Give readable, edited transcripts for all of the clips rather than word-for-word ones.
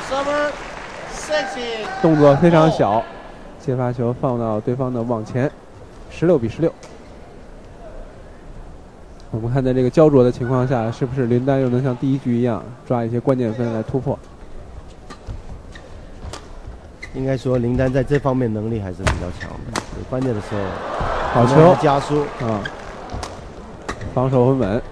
动作非常小，接发球放到对方的网前，16比16。我们看在这个焦灼的情况下，是不是林丹又能像第一局一样抓一些关键分来突破？ 应该说林丹在这方面能力还是比较强的，有关键的时候， 好球加速啊，防守很稳。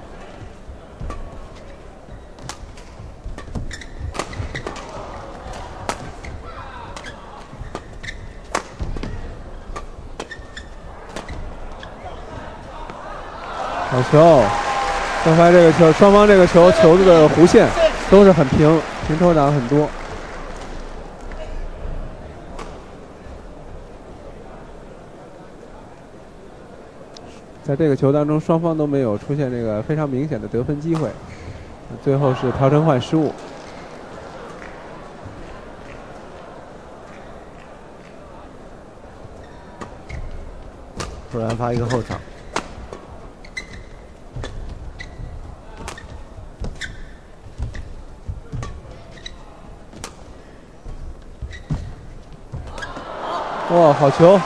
好球！刚才这个球，双方这个球子的弧线都是很平抽档很多。在这个球当中，双方都没有出现这个非常明显的得分机会，最后是朴成焕失误。 突然发一个后场。 哇，好球！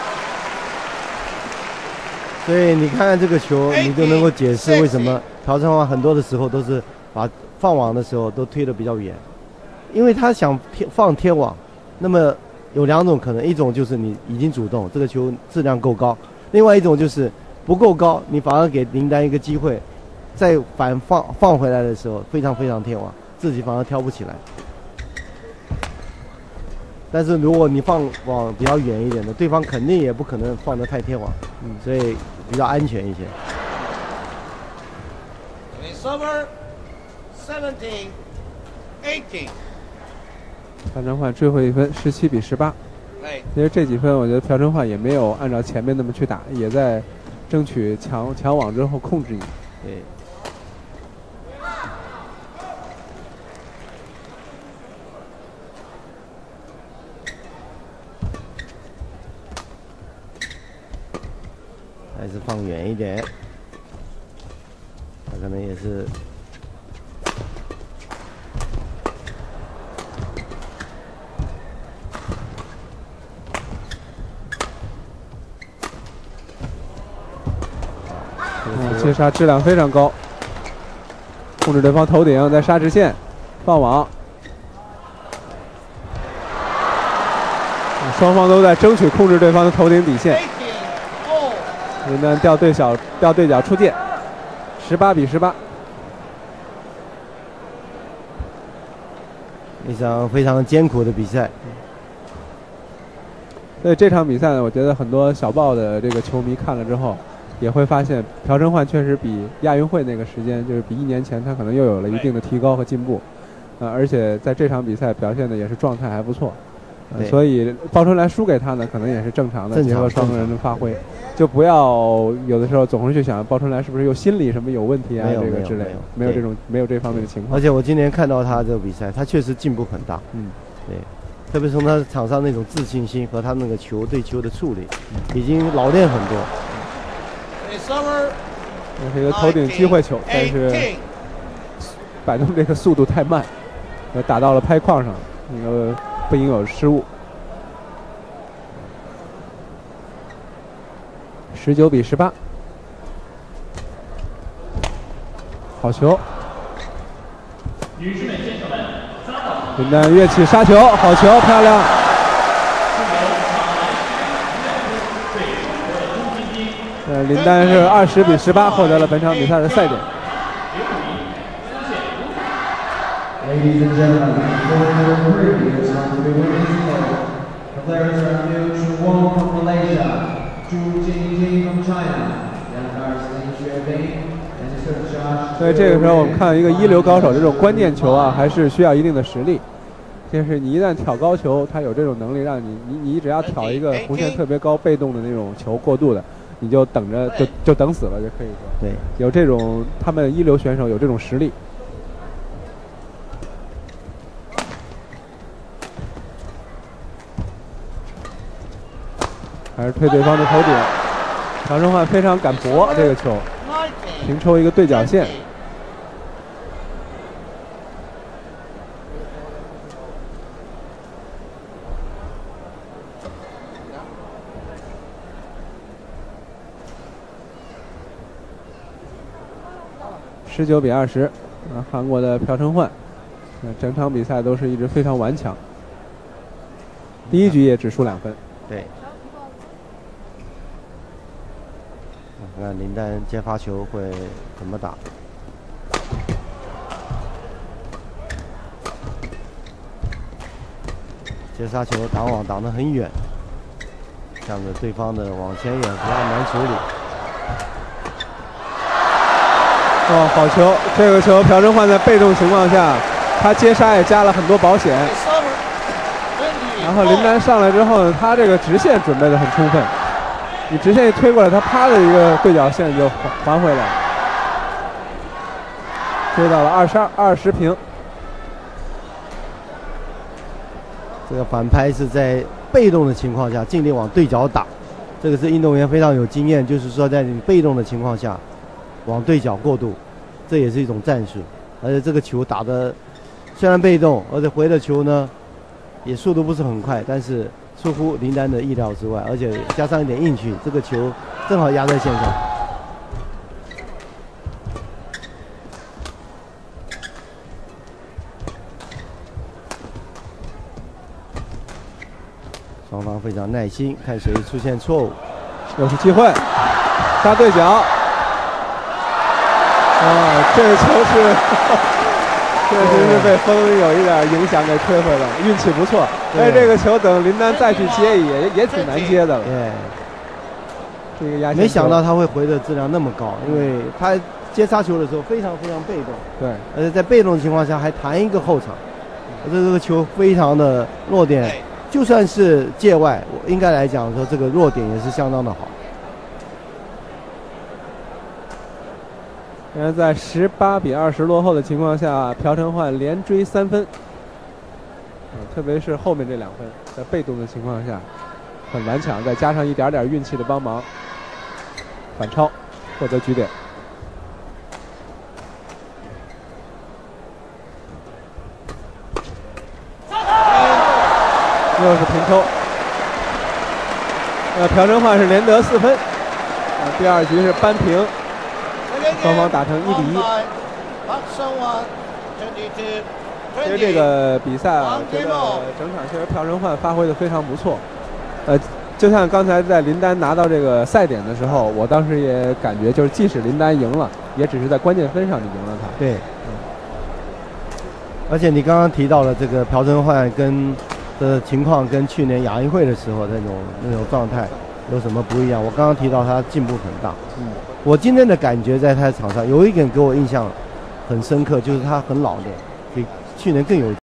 所以你看看这个球，你就能够解释为什么朴成焕很多的时候都是把放网的时候都推得比较远，因为他想放贴网。那么有两种可能，一种就是你已经主动，这个球质量够高；另外一种就是不够高，你反而给林丹一个机会，再反放回来的时候非常贴网，自己反而挑不起来。但是如果你放网比较远一点的，对方肯定也不可能放得太贴网，所以比较安全一些。 朴成焕追回一分，17比18。其实这几分，我觉得朴成焕也没有按照前面那么去打，也在争取抢网之后控制你。 对。还是放远一点，他可能也是接杀质量非常高，控制对方头顶，在杀直线放网，双方都在争取控制对方的头顶底线。林丹掉对角出界，18比18。 一场非常艰苦的比赛。 所以这场比赛呢，我觉得很多小报的这个球迷看了之后，也会发现朴成焕确实比亚运会那个时间，就是比1年前他可能又有了一定的提高和进步，而且在这场比赛表现的也是状态还不错。所以鲍春来输给他呢，可能也是正常的，结合双个人的发挥，就不要有的时候总是去想鲍春来是不是有心理什么有问题啊，这个之类，没有这方面的情况。 而且我今年看到他这个比赛，他确实进步很大，对，特别从他场上那种自信心和他那个对球的处理，已经老练很多。 这是一个头顶机会球，但是摆动这个速度太慢，打到了拍框上，不应有失误。19比18，好球！林丹跃起杀球，好球，漂亮！林丹是20比18获得了本场比赛的赛点。 Ladies and gentlemen, for the previous round, the players are new Chuwon from Malaysia, Zhu Jingjing from China, Yangar Sling Xuebing, and Sir Josh. 所以这个时候我们看一个一流高手这种关键球啊，还是需要一定的实力。就是你一旦挑高球，他有这种能力让你只要挑一个弧线特别高、被动的那种球过度的，你就等着就等死了，就可以说。 对， 有这种他们一流选手有这种实力。还是推对方的头顶，朴成焕非常敢搏这个球，平抽一个对角线。 19比20，韩国的朴成焕，整场比赛都是一直非常顽强，第一局也只输2分。 对。看看林丹接发球会怎么打。接杀球挡网挡得很远，向着对方的网前远比较难处理。 哦，好球！这个球朴成焕在被动情况下，他接杀也加了很多保险。然后林丹上来之后呢，他这个直线准备的很充分，你直线一推过来，他啪的一个对角线就还回来，追到了20平。 这个反拍是在被动的情况下尽力往对角打，这个是运动员非常有经验，就是说在你被动的情况下往对角过渡，这也是一种战术。而且这个球打的虽然被动，而且回的球呢也速度不是很快，但是出乎林丹的意料之外，而且加上一点运气，这个球正好压在线上。双方非常耐心，看谁出现错误。 又是机会，杀对角。这个球是确实是被风有一点影响给吹回来，运气不错。但是这个球等林丹再去接也挺难接的了。 对， 这个压线球没想到他会回的质量那么高，因为他接杀球的时候非常被动。 对， 而且在被动的情况下还弹一个后场，这个球非常的落点。就算是界外，我应该来讲说这个弱点也是相当的好。 然而在18比20落后的情况下，朴成焕连追3分，特别是后面这2分，在被动的情况下很顽强，再加上一点点运气的帮忙，反超获得局点。又是平抽，朴成焕是连得4分，第2局是扳平，双方打成1比1。其实这个比赛啊，觉得整场确实朴成焕发挥的非常不错。就像刚才在林丹拿到这个赛点的时候，我当时也感觉，就是即使林丹赢了，也只是在关键分上你赢了他。 对。而且你刚刚提到了这个朴成焕的情况跟去年亚运会的时候那种状态有什么不一样？我刚刚提到他进步很大。我今天的感觉在他的场上有一点给我印象很深刻，就是他很老练，比去年更有